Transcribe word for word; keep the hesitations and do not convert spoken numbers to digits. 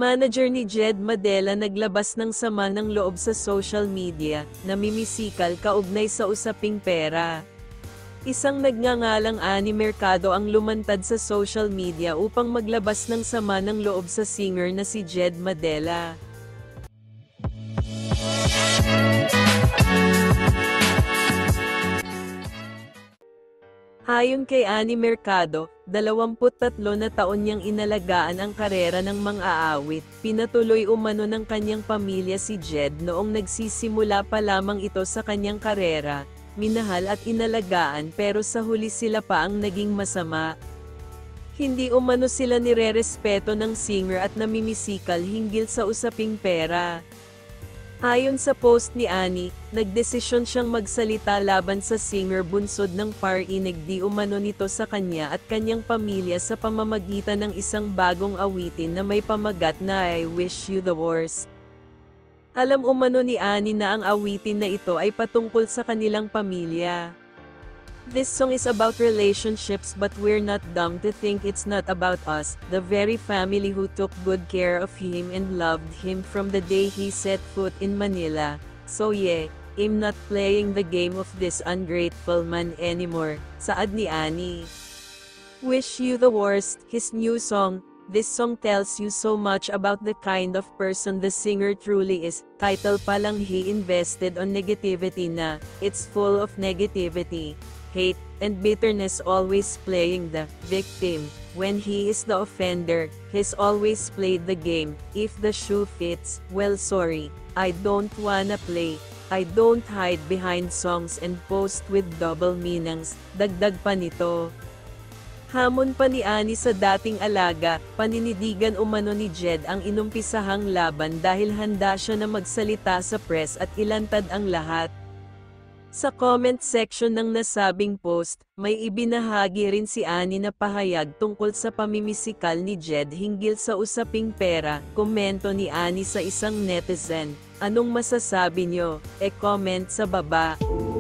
Manager ni Jed Madela naglabas ng sama ng loob sa social media, namimisikal kaugnay sa usaping pera. Isang nagngangalang Ani Mercado ang lumantad sa social media upang maglabas ng sama ng loob sa singer na si Jed Madela. Ayon kay Ani Mercado, dalawampu't tatlo na taon niyang inalagaan ang karera ng mang-aawit, pinatuloy umano ng kanyang pamilya si Jed noong nagsisimula pa lamang ito sa kanyang karera, minahal at inalagaan pero sa huli sila pa ang naging masama. Hindi umano sila nirerespeto ng singer at namimisikal hinggil sa usaping pera. Ayon sa post ni Ani, nagdesisyon siyang magsalita laban sa singer bunsod ng parinig di umano nito sa kanya at kanyang pamilya sa pamamagitan ng isang bagong awitin na may pamagat na I Wish You the Worst. Alam umano ni Ani na ang awitin na ito ay patungkol sa kanilang pamilya. This song is about relationships but we're not dumb to think it's not about us, the very family who took good care of him and loved him from the day he set foot in Manila. So yeah, I'm not playing the game of this ungrateful man anymore, saad ni Ani. Wish You the Worst, his new song. This song tells you so much about the kind of person the singer truly is. Title pa lang he invested on negativity na, it's full of negativity, hate, and bitterness, always playing the victim. When he is the offender, he's always played the game. If the shoe fits, well sorry, I don't wanna play. I don't hide behind songs and post with double meanings, dagdag pa nito. Hamon pa ni Ani sa dating alaga, paninidigan umano ni Jed ang inumpisahang laban dahil handa siya na magsalita sa press at ilantad ang lahat. Sa comment section ng nasabing post, may ibinahagi rin si Ani na pahayag tungkol sa pamimisikal ni Jed hinggil sa usaping pera. Komento ni Ani sa isang netizen, anong masasabi nyo? E-comment sa baba.